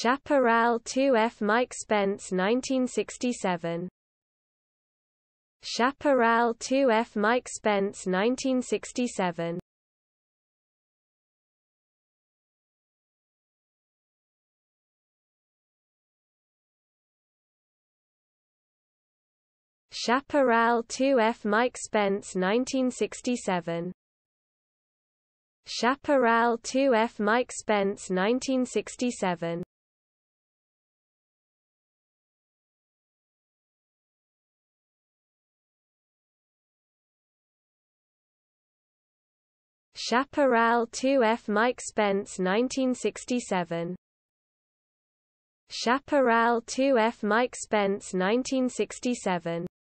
Chaparral 2F Mike Spence 1967. Chaparral 2F Mike Spence 1967. Chaparral 2F Mike Spence 1967. Chaparral 2F Mike Spence 1967. Chaparral 2F Mike Spence 1967. Chaparral 2F Mike Spence 1967.